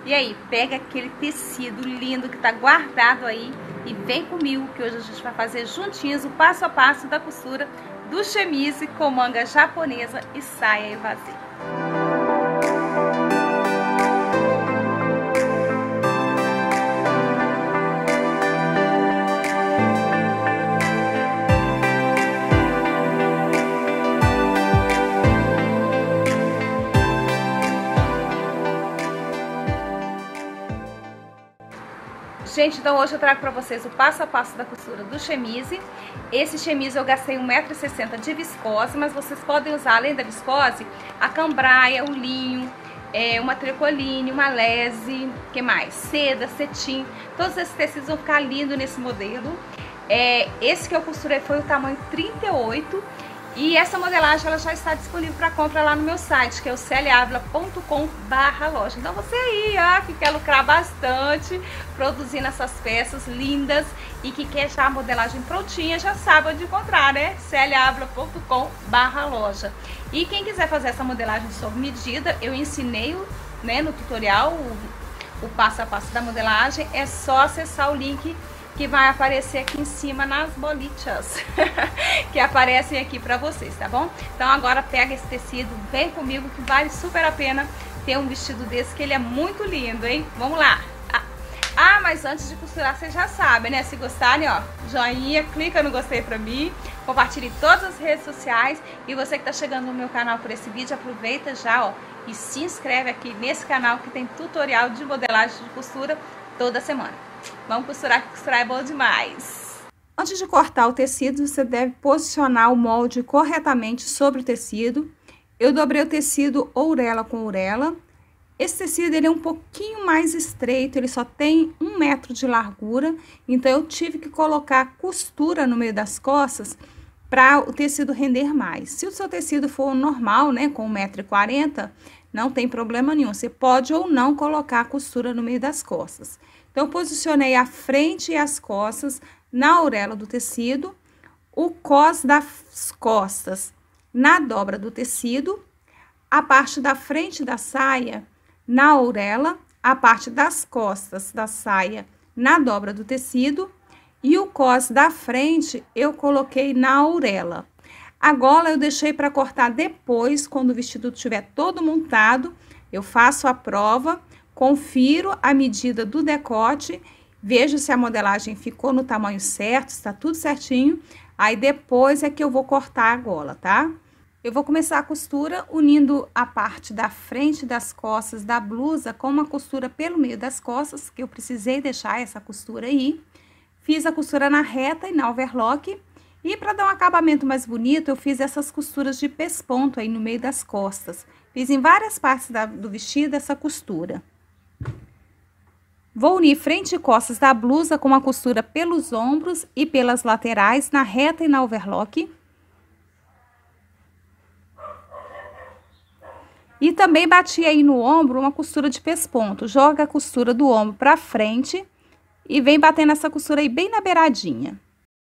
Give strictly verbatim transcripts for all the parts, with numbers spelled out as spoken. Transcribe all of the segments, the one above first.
E aí, pega aquele tecido lindo que tá guardado aí e vem comigo que hoje a gente vai fazer juntinhos o passo a passo da costura do chemise com manga japonesa e saia evasê. Gente, então hoje eu trago pra vocês o passo a passo da costura do chemise. Esse chemise eu gastei um metro e sessenta de viscose, mas vocês podem usar, além da viscose, a cambraia, o linho, é, uma tricoline, uma lese, que mais? Seda, cetim. Todos esses tecidos vão ficar lindos nesse modelo. É, esse que eu costurei foi o tamanho trinta e oito. E essa modelagem ela já está disponível para compra lá no meu site, que é o celiavila ponto com barra loja. Então você aí, ó, que quer lucrar bastante produzindo essas peças lindas e que quer já a modelagem prontinha, já sabe onde encontrar, né? celiavila ponto com barra loja. E quem quiser fazer essa modelagem sob medida, eu ensinei, né, no tutorial o, o passo a passo da modelagem. É só acessar o link que vai aparecer aqui em cima nas bolichas que aparecem aqui pra vocês, tá bom? Então agora pega esse tecido, vem comigo que vale super a pena ter um vestido desse, que ele é muito lindo, hein? Vamos lá! Ah, ah mas antes de costurar, vocês já sabem, né? Se gostarem, ó, joinha, clica no gostei pra mim, compartilhe em todas as redes sociais. E você que tá chegando no meu canal por esse vídeo, aproveita já, ó, e se inscreve aqui nesse canal que tem tutorial de modelagem de costura toda semana. Vamos costurar, que costurar é bom demais. Antes de cortar o tecido, você deve posicionar o molde corretamente sobre o tecido. Eu dobrei o tecido orelha com orelha. Esse tecido ele é um pouquinho mais estreito, ele só tem um metro de largura. Então, eu tive que colocar costura no meio das costas para o tecido render mais. Se o seu tecido for normal, né, com um metro e quarenta, não tem problema nenhum. Você pode ou não colocar a costura no meio das costas. Então, eu posicionei a frente e as costas na orelha do tecido, o cos das costas na dobra do tecido, a parte da frente da saia na orelha, a parte das costas da saia na dobra do tecido e o cos da frente eu coloquei na orelha. A gola eu deixei para cortar depois, quando o vestido estiver todo montado, eu faço a prova. Confiro a medida do decote, vejo se a modelagem ficou no tamanho certo, está tudo certinho. Aí depois é que eu vou cortar a gola, tá? Eu vou começar a costura unindo a parte da frente das costas da blusa com uma costura pelo meio das costas, que eu precisei deixar essa costura aí. Fiz a costura na reta e na overlock. E para dar um acabamento mais bonito, eu fiz essas costuras de pesponto aí no meio das costas. Fiz em várias partes da, do vestido essa costura. Vou unir frente e costas da blusa com uma costura pelos ombros e pelas laterais, na reta e na overlock. E também bati aí no ombro uma costura de pesponto. Joga a costura do ombro para frente e vem batendo essa costura aí bem na beiradinha.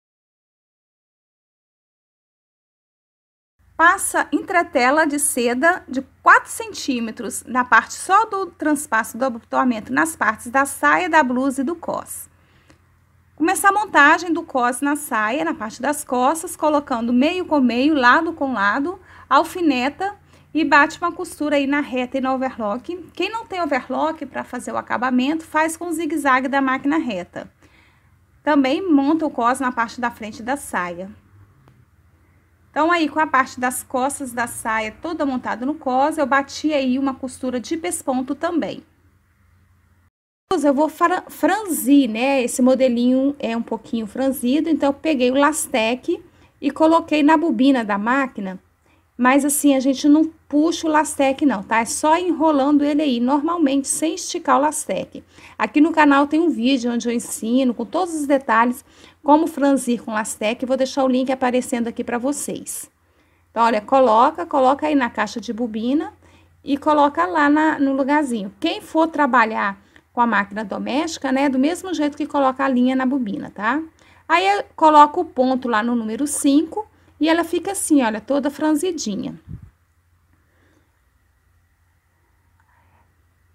Passa entretela de seda de quatro centímetros na parte só do transpasso do abotoamento, nas partes da saia, da blusa e do cos. Começar a montagem do cos na saia, na parte das costas, colocando meio com meio, lado com lado, alfineta e bate uma costura aí na reta e na overlock. Quem não tem overlock para fazer o acabamento, faz com zigue-zague da máquina reta. Também monta o cos na parte da frente da saia. Então, aí, com a parte das costas da saia toda montada no cos, eu bati aí uma costura de pesponto também. Eu vou franzir, né? Esse modelinho é um pouquinho franzido, então, eu peguei o lastec e coloquei na bobina da máquina. Mas, assim, a gente não puxa o lastec, não, tá? É só enrolando ele aí, normalmente, sem esticar o lastec. Aqui no canal tem um vídeo onde eu ensino, com todos os detalhes, como franzir com lastec. Vou deixar o link aparecendo aqui para vocês. Então, olha, coloca, coloca aí na caixa de bobina e coloca lá na, no lugarzinho. Quem for trabalhar com a máquina doméstica, né, do mesmo jeito que coloca a linha na bobina, tá? Aí, eu coloco o ponto lá no número cinco e ela fica assim, olha, toda franzidinha.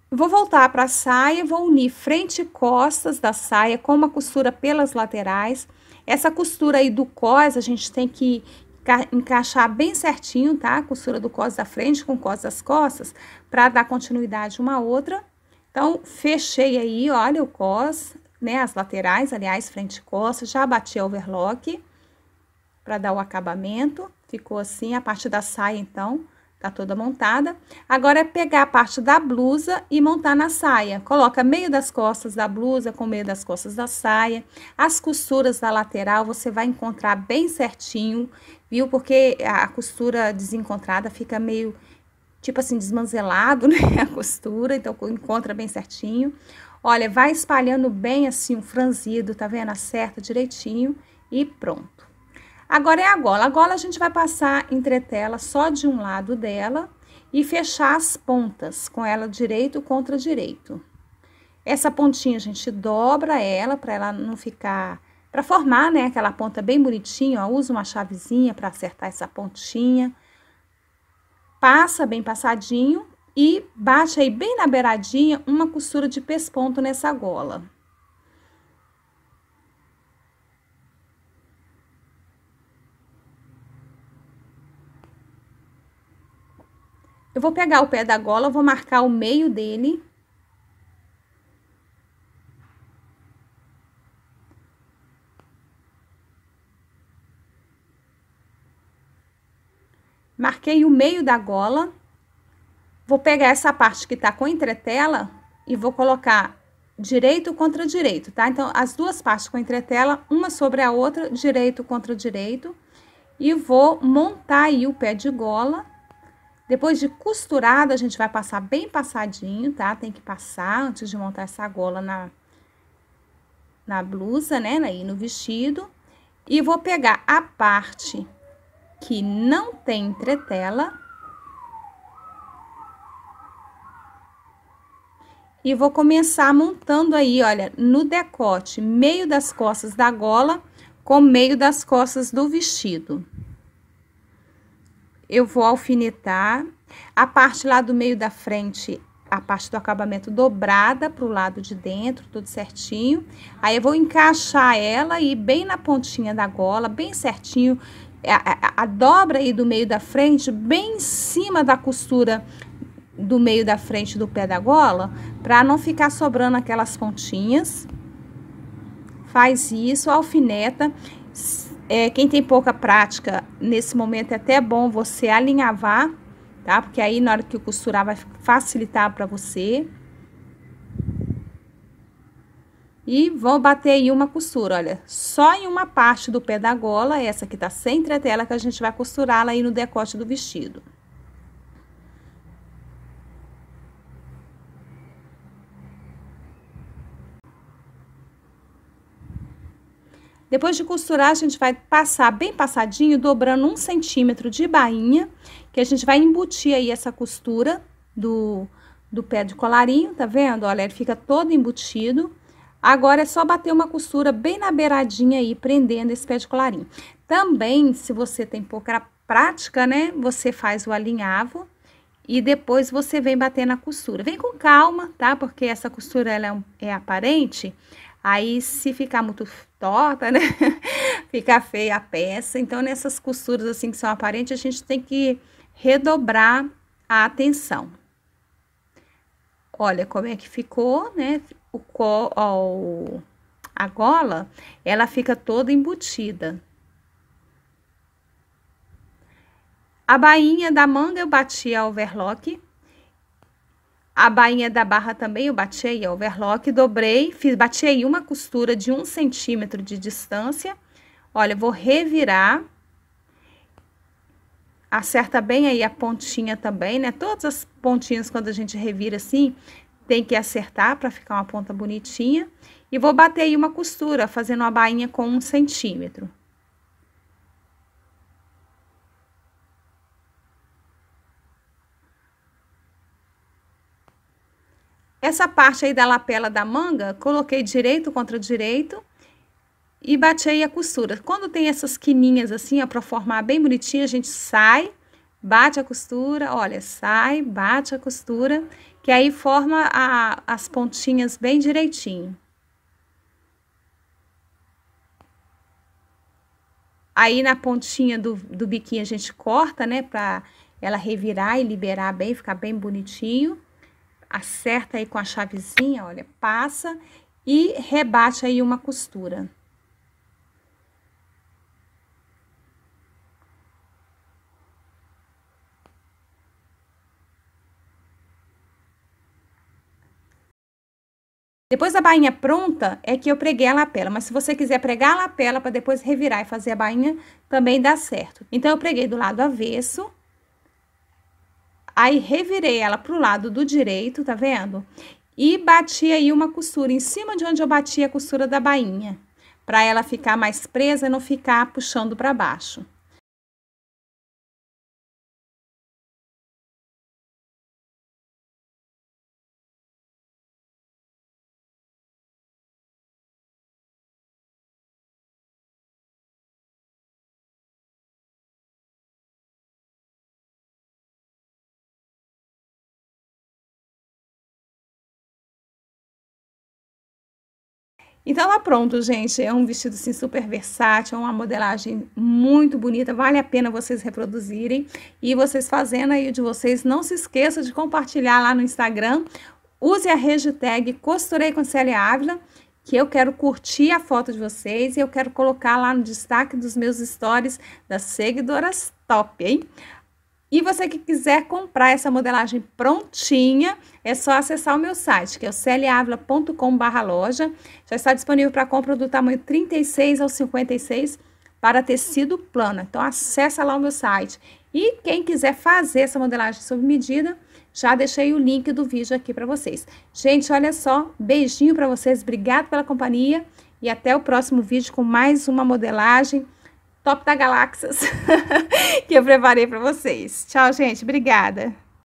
Vou voltar para a saia, vou unir frente e costas da saia com uma costura pelas laterais. Essa costura aí do cós, a gente tem que encaixar bem certinho, tá? A costura do cós da frente com o cós das costas, para dar continuidade uma à outra. Então, fechei aí, olha, o cós, né? As laterais, aliás, frente e costas, já bati a overlock para dar o acabamento. Ficou assim, a parte da saia, então, tá toda montada. Agora é pegar a parte da blusa e montar na saia. Coloca meio das costas da blusa com meio das costas da saia. As costuras da lateral você vai encontrar bem certinho, viu? Porque a costura desencontrada fica meio, tipo assim, desmanzelado, né? A costura, então encontra bem certinho. Olha, vai espalhando bem assim, um franzido, tá vendo? Acerta direitinho e pronto. Agora é a gola. A gola a gente vai passar entretela só de um lado dela e fechar as pontas com ela direito contra direito. Essa pontinha a gente dobra ela para ela não ficar, para formar, né, aquela ponta bem bonitinha, ó. Usa uma chavezinha para acertar essa pontinha. Passa bem passadinho e bate aí bem na beiradinha uma costura de pesponto nessa gola. Eu vou pegar o pé da gola, vou marcar o meio dele. Marquei o meio da gola. Vou pegar essa parte que tá com entretela e vou colocar direito contra direito, tá? Então, as duas partes com entretela, uma sobre a outra, direito contra direito. E vou montar aí o pé de gola. Depois de costurada, a gente vai passar bem passadinho, tá? Tem que passar antes de montar essa gola na, na blusa, né? Aí no vestido. E vou pegar a parte que não tem entretela. E vou começar montando aí, olha, no decote, meio das costas da gola com meio das costas do vestido. Eu vou alfinetar a parte lá do meio da frente, a parte do acabamento dobrada pro lado de dentro, tudo certinho. Aí eu vou encaixar ela aí bem na pontinha da gola, bem certinho, a, a, a dobra aí do meio da frente, bem em cima da costura do meio da frente do pé da gola, pra não ficar sobrando aquelas pontinhas. Faz isso, alfineta. É, quem tem pouca prática, nesse momento é até bom você alinhavar, tá? Porque aí na hora que eu costurar vai facilitar para você. E vou bater aí uma costura, olha, só em uma parte do pé da gola, essa que tá sem entretela, que a gente vai costurar aí no decote do vestido. Depois de costurar, a gente vai passar bem passadinho, dobrando um centímetro de bainha, que a gente vai embutir aí essa costura do, do pé de colarinho, tá vendo? Olha, ele fica todo embutido. Agora, é só bater uma costura bem na beiradinha aí, prendendo esse pé de colarinho. Também, se você tem pouca prática, né, você faz o alinhavo e depois você vem bater na costura. Vem com calma, tá? Porque essa costura, ela é, um, é aparente. Aí, se ficar muito torta, né, fica feia a peça. Então, nessas costuras assim que são aparentes, a gente tem que redobrar a atenção. Olha como é que ficou, né, o, ó, a gola, ela fica toda embutida. A bainha da manga eu bati a overlock. A bainha da barra também eu bati aí a overlock, dobrei, fiz, bati aí uma costura de um centímetro de distância. Olha, vou revirar. Acerta bem aí a pontinha também, né? Todas as pontinhas, quando a gente revira assim, tem que acertar para ficar uma ponta bonitinha. E vou bater aí uma costura, fazendo uma bainha com um centímetro. Essa parte aí da lapela da manga, coloquei direito contra direito e bati aí a costura. Quando tem essas quininhas assim, ó, pra formar bem bonitinho, a gente sai, bate a costura, olha, sai, bate a costura, que aí forma a, as pontinhas bem direitinho. Aí, na pontinha do, do biquinho, a gente corta, né, pra ela revirar e liberar bem, ficar bem bonitinho. Acerta aí com a chavezinha, olha, passa e rebate aí uma costura. Depois da bainha pronta, é que eu preguei a lapela, mas se você quiser pregar a lapela para depois revirar e fazer a bainha, também dá certo. Então, eu preguei do lado avesso, aí revirei ela pro lado do direito, tá vendo? E bati aí uma costura em cima de onde eu bati a costura da bainha, para ela ficar mais presa e não ficar puxando para baixo. Então, tá pronto, gente. É um vestido, assim, super versátil, é uma modelagem muito bonita. Vale a pena vocês reproduzirem. E vocês fazendo aí o de vocês, não se esqueça de compartilhar lá no Instagram. Use a hashtag Costurei com Célia Ávila, que eu quero curtir a foto de vocês e eu quero colocar lá no destaque dos meus stories das seguidoras top, hein? E você que quiser comprar essa modelagem prontinha, é só acessar o meu site, que é o celiavila ponto com barra loja. Já está disponível para compra do tamanho trinta e seis ao cinquenta e seis para tecido plano. Então, acessa lá o meu site. E quem quiser fazer essa modelagem sob medida, já deixei o link do vídeo aqui para vocês. Gente, olha só, beijinho para vocês, obrigado pela companhia e até o próximo vídeo com mais uma modelagem top da galáxias que eu preparei para vocês. Tchau, gente. Obrigada.